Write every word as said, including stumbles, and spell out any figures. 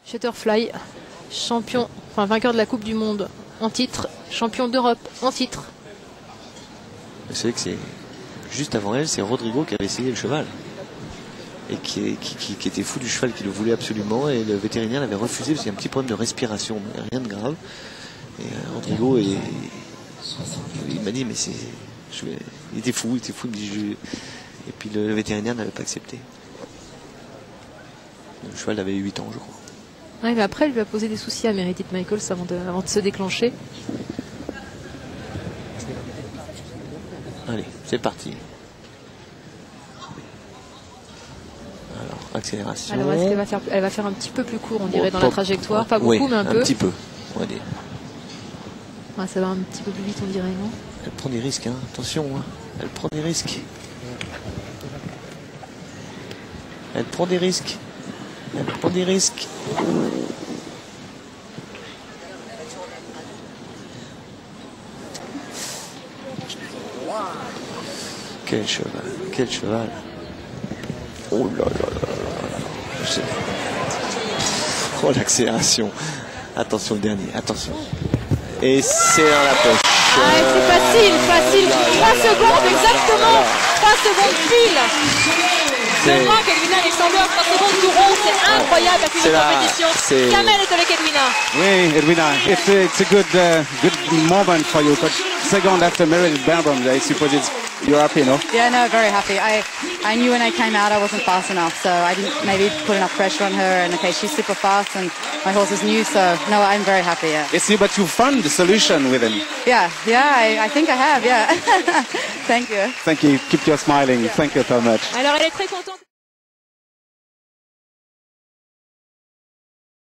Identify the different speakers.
Speaker 1: Shutterfly, champion, enfin vainqueur de la Coupe du Monde en titre, champion d'Europe en titre.
Speaker 2: Vous savez que c'est juste avant elle, c'est Rodrigo qui avait essayé le cheval et qui, qui, qui, qui était fou du cheval, qui le voulait absolument, et le vétérinaire l'avait refusé parce qu'il y a un petit problème de respiration, mais rien de grave. Et euh, Rodrigo, et, il m'a dit mais c'est, je, il était fou, il était fou, il me dit, je, et puis le, le vétérinaire n'avait pas accepté. Le cheval avait huit ans, je crois.
Speaker 1: Ouais, mais après, elle lui a posé des soucis à Meredith Michaels avant de, avant de se déclencher.
Speaker 2: Allez, c'est parti. Alors, accélération.
Speaker 1: Alors, est-ce qu'elle va faire, elle va faire un petit peu plus court, on dirait,
Speaker 2: oh,
Speaker 1: dans
Speaker 2: pop.
Speaker 1: la trajectoire. Pas beaucoup,
Speaker 2: oui,
Speaker 1: mais un,
Speaker 2: un
Speaker 1: peu.
Speaker 2: Un petit peu, on va dire.
Speaker 1: Ouais, ça va un petit peu plus vite, on dirait, non?
Speaker 2: Elle prend des risques, hein. Attention, hein. Elle prend des risques. Elle prend des risques. Elle prend des risques. Quel cheval, quel cheval. Oh là là là là là. Oh, l'accélération. Attention le dernier, attention. Et c'est dans la poche.
Speaker 1: Ah, c'est facile, facile. trois secondes exactement. trois secondes pile. Seulement qu'Edwina Alexander, trois secondes tout rond, c'est incroyable à une compétition. Kamel est avec Edwina.
Speaker 3: Oui, Edwina, it's a, it's a good, uh, good moment for you. But second after Meredith Berbom, I suppose it's, you're happy, no?
Speaker 4: Yeah, no, very happy. I, I knew when I came out I wasn't fast enough, so I didn't maybe put enough pressure on her. And okay, she's super fast, and my horse is new, so no, I'm very happy. Yeah.
Speaker 3: Yes, but you found the solution with him.
Speaker 4: Yeah, yeah, I, I think I have. Yeah. Thank you.
Speaker 3: Thank you. Keep your smiling. Thank you so much.
Speaker 1: Alors, elle est très contente.